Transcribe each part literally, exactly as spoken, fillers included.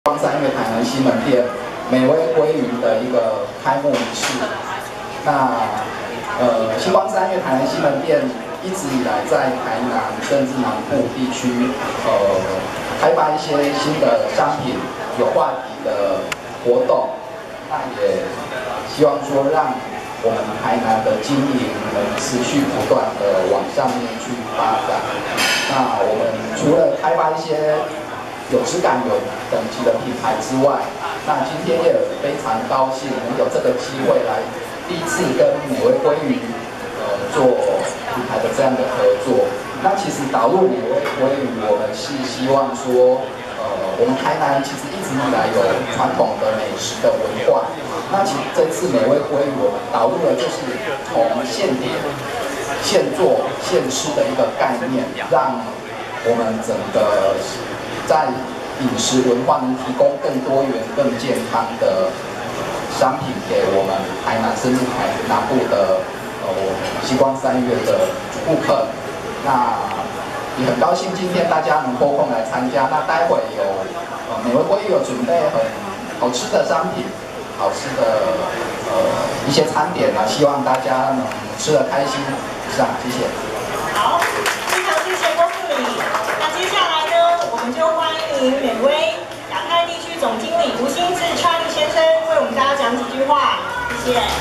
光三月台南西门店美味鲑鱼的一个开幕仪式。那呃，星光三月台南西门店一直以来在台南甚至南部地区，呃，开发一些新的商品、有话题的活动。那也希望说让我们台南的经营能持续不断的往上面去发展。那我们除了开发一些有质感、有等级的品牌之外，那今天也非常高兴能有这个机会来第一次跟美味鲑鱼呃做品牌的这样的合作。那其实导入美味鲑鱼，我们是希望说，呃，我们台南其实一直以来有传统的美食的文化。那其实这次美味鲑鱼，我们导入的就是从现点、现做、现吃的一个概念，让我们整个在饮食文化能提供更多元、更健康的商品给我们台南甚至台南部的呃星光三月的顾客。那也很高兴今天大家能拨空来参加。那待会有呃美味鲑鱼有准备很好吃的商品、好吃的呃一些餐点啊，希望大家能吃得开心。以上，谢谢。 好，非常谢谢郭副理。那接下来呢，我们就欢迎美味亚太地区总经理吴兴志 Charlie 先生为我们大家讲几句话，谢谢。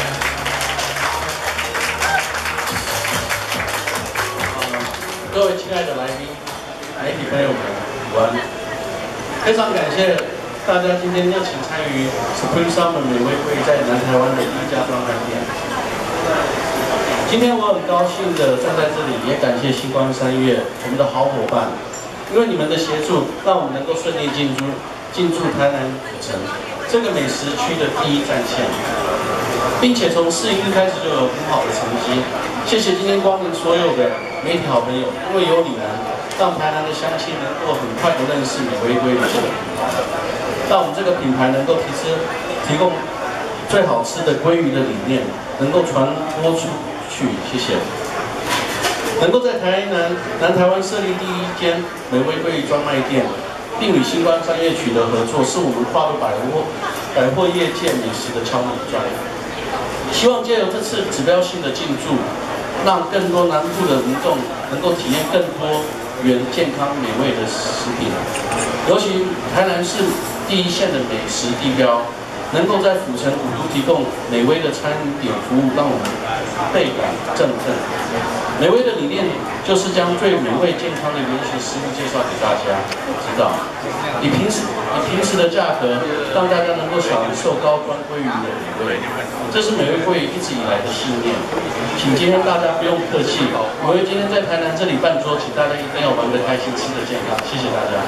各位亲爱的来宾、媒体朋友们，午安！非常感谢大家今天邀请参与 Spring Summer 美味鲑鱼在南台湾的第一家专卖店。今天我很高兴的站在这里，也感谢星光三月我们的好伙伴，因为你们的协助，让我们能够顺利进驻进驻台南古城这个美食区的第一战线，并且从试营日开始就有很好的成绩。谢谢今天光临所有的媒体好朋友，因为有你们，让台南的乡亲能够很快的认识美味鲑鱼这个品牌，让我们这个品牌能够提出提供最好吃的鲑鱼的理念，能够传播出去。谢谢。能够在台南南台湾设立第一间美味鲑鱼专卖店，并与星光三月取得合作，是我们跨入百货百货业界美食的敲门砖。希望借由这次指标性的进驻，让更多南部的民众能够体验更多元、健康、美味的食品。尤其台南是第一线的美食地标，能够在府城古都提供美味的餐点服务，让我们倍感振奋。美味的理念就是将最美味健康的原型食物介绍给大家知道，以平时以平时的价格，让大家能够享受高端鲑鱼的美味，这是美味鲑鱼一直以来的信念。请今天大家不用客气，美味今天在台南这里办桌，请大家一定要玩得开心，吃得健康，谢谢大家。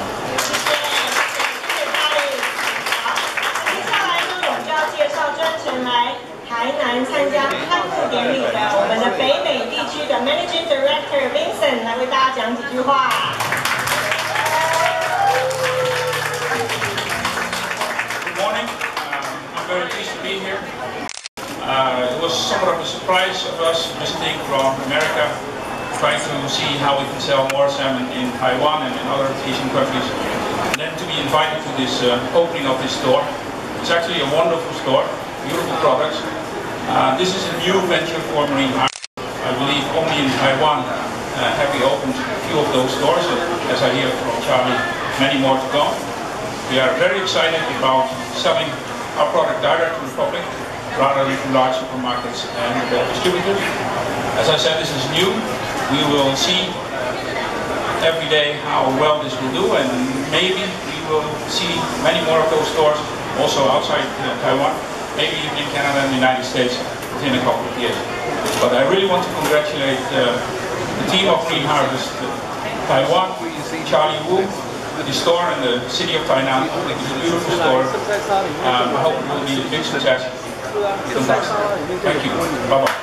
来台南参加开幕典礼的我们的北美地区的 Managing Director Vincent 来为大家讲几句话。 Good morning. Uh, I'm very pleased to be here. Uh, it was somewhat of a surprise of us visiting from America, trying to see how we can sell more salmon in Taiwan and in other Asian countries, and then to be invited to this uh, opening of this store. It's actually a wonderful store. Beautiful products. Uh, this is a new venture for Marine Harvest. I believe only in Taiwan uh, have we opened a few of those stores, and as I hear from Charlie, many more to come. We are very excited about selling our product direct to the public, rather than from large supermarkets and uh, distributors. As I said, this is new. We will see every day how well this will do, and maybe we will see many more of those stores also outside uh, Taiwan. Maybe even in Canada and the United States within a couple of years. But I really want to congratulate uh, the team of Marine Harvest, uh, Taiwan, Charlie Wu, the store in the city of Tainan. It's a beautiful store. Um, I hope it will be a big success. Thank you. Bye-bye.